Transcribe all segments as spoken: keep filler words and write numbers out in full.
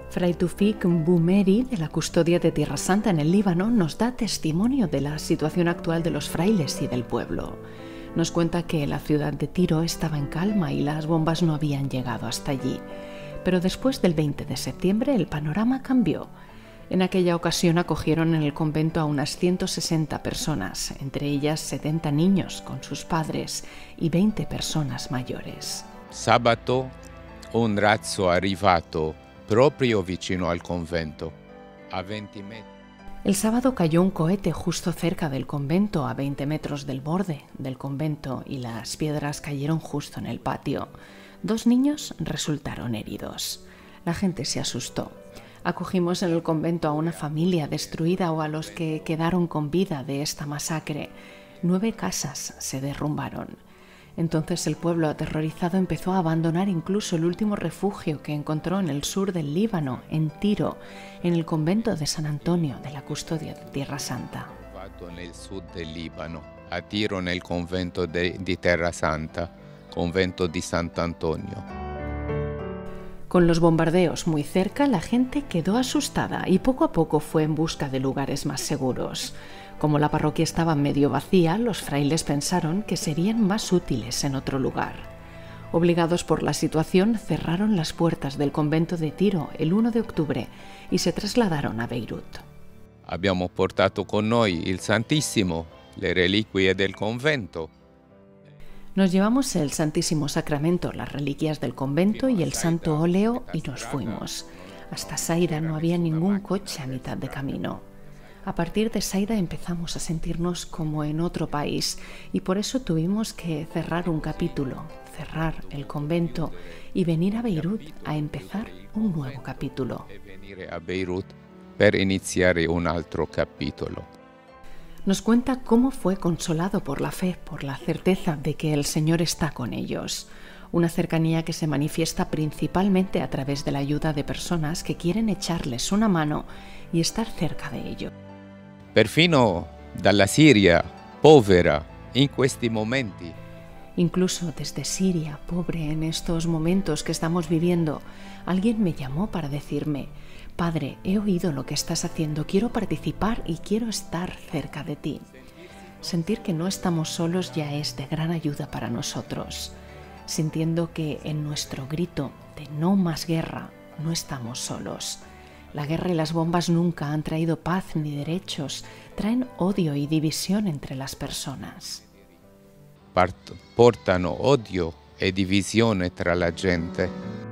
Fray Tufik Boumeri, de la Custodia de Tierra Santa en el Líbano, nos da testimonio de la situación actual de los frailes y del pueblo. Nos cuenta que la ciudad de Tiro estaba en calma y las bombas no habían llegado hasta allí. Pero después del veinte de septiembre el panorama cambió. En aquella ocasión acogieron en el convento a unas ciento sesenta personas, entre ellas setenta niños con sus padres y veinte personas mayores. Sabato un razzo arrivato proprio vicino al convento, a veinte metros. El sábado cayó un cohete justo cerca del convento, a veinte metros del borde del convento, y las piedras cayeron justo en el patio. Dos niños resultaron heridos. La gente se asustó. Acogimos en el convento a una familia destruida o a los que quedaron con vida de esta masacre. Nueve casas se derrumbaron. Entonces el pueblo aterrorizado empezó a abandonar incluso el último refugio que encontró en el sur del Líbano, en Tiro, en el convento de San Antonio de la Custodia de Tierra Santa. En el sur del Líbano, a Tiro nel convento de, di Terra Santa, convento di Sant'Antonio. Con los bombardeos muy cerca, la gente quedó asustada y poco a poco fue en busca de lugares más seguros. Como la parroquia estaba medio vacía, los frailes pensaron que serían más útiles en otro lugar. Obligados por la situación, cerraron las puertas del convento de Tiro el uno de octubre y se trasladaron a Beirut. Abbiamo portato con noi il Santissimo, le reliquie del convento. Nos llevamos el Santísimo Sacramento, las reliquias del convento y el Santo Óleo y nos fuimos. Hasta Saida no había ningún coche a mitad de camino. A partir de Saida empezamos a sentirnos como en otro país y por eso tuvimos que cerrar un capítulo, cerrar el convento y venir a Beirut a empezar un nuevo capítulo. Venire a Beirut per iniziare un altro capitolo. Nos cuenta cómo fue consolado por la fe, por la certeza de que el Señor está con ellos. Una cercanía que se manifiesta principalmente a través de la ayuda de personas que quieren echarles una mano y estar cerca de ellos. Perfino dalla Siria, povera, in questi momenti. Incluso desde Siria, pobre, en estos momentos que estamos viviendo, alguien me llamó para decirme: Padre, he oído lo que estás haciendo, quiero participar y quiero estar cerca de ti. Sentir que no estamos solos ya es de gran ayuda para nosotros, sintiendo que en nuestro grito de no más guerra no estamos solos. La guerra y las bombas nunca han traído paz ni derechos, traen odio y división entre las personas. Portano odio e divisione tra la gente.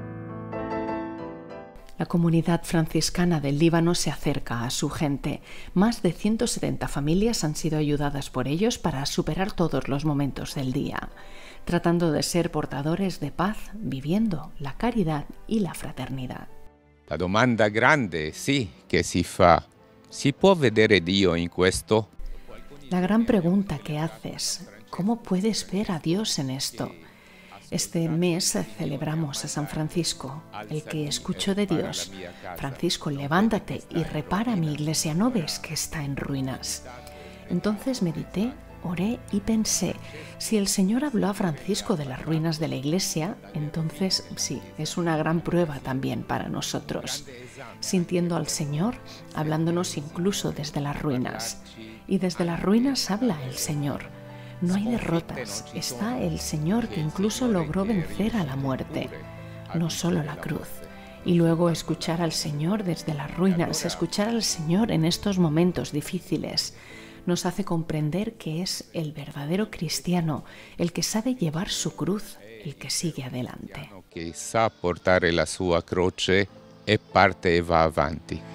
La comunidad franciscana del Líbano se acerca a su gente. Más de ciento setenta familias han sido ayudadas por ellos para superar todos los momentos del día, tratando de ser portadores de paz, viviendo la caridad y la fraternidad. La domanda grande, sì, che si fa: si può vedere Dio in questo? La gran pregunta que haces: ¿cómo puedes ver a Dios en esto? Este mes celebramos a San Francisco, el que escuchó de Dios. Francisco, levántate y repara mi iglesia, ¿no ves que está en ruinas? Entonces medité, oré y pensé, si el Señor habló a Francisco de las ruinas de la iglesia, entonces sí, es una gran prueba también para nosotros. Sintiendo al Señor, hablándonos incluso desde las ruinas. Y desde las ruinas habla el Señor. No hay derrotas, está el Señor que incluso logró vencer a la muerte, no solo la cruz. Y luego escuchar al Señor desde las ruinas, escuchar al Señor en estos momentos difíciles, nos hace comprender que es el verdadero cristiano, el que sabe llevar su cruz, el que sigue adelante. Que sa portare la sua croce e parte e va avanti.